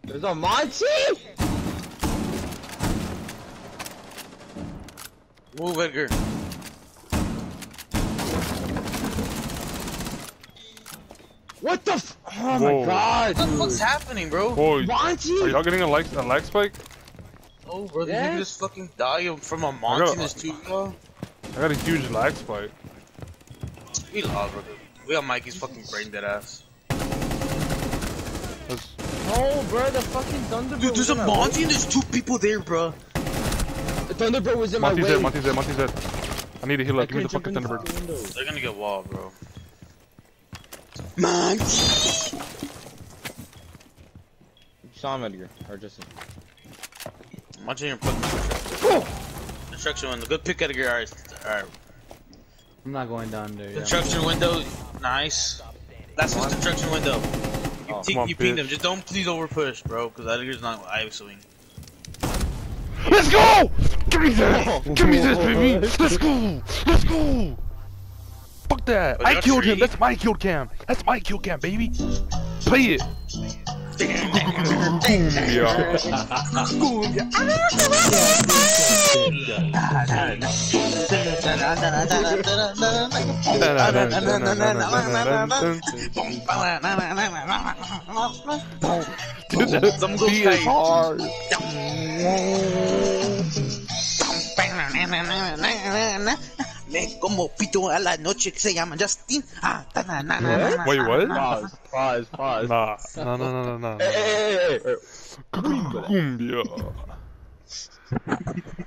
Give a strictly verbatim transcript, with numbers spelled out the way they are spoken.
There's a Monty! Move, Edgar. What the f- Oh Whoa. my god, What dude. the fuck's happening, bro? Boy, Monty! are y'all getting a lag, a lag spike? Oh, bro, Yeah. you can just fucking die from a Monty in this too, bro. I got a huge lag spike. We love, bro. We got Mikey's fucking brain dead ass. That's... No, bro, the fucking Thunderbird. Dude, there's a Monty and there's two people there, bro. The Thunderbird was in Monty's my way. dead, Monty's dead, Monty's dead. I need to heal I up. Give me the couldn't fucking jump into Thunderbird. the window. They're gonna get walled, bro. Monty! You saw him, Edgar. Or just. Monty in your fucking construction window. Good pick, Edgar. Alright. Alright. I'm not going down there. Yeah. Construction window. Nice. That's his construction window. You, Oh, te- come on, you pinged bitch. him. Just don't please over push, bro. Because Edgar's not I swing. Let's go! Give me this! Give me this, baby! Let's go! Let's go! Fuck that! Oh, I you're killed him! tree? That's my kill cam! That's my kill cam, baby! Play it! Dude, that beat is hard. Como pito a la noche que se llama Justin. Wait, what? Pause, pause, pause. Nah, no, no, no, no, no. Hey, hey, hey, hey. Cumbia.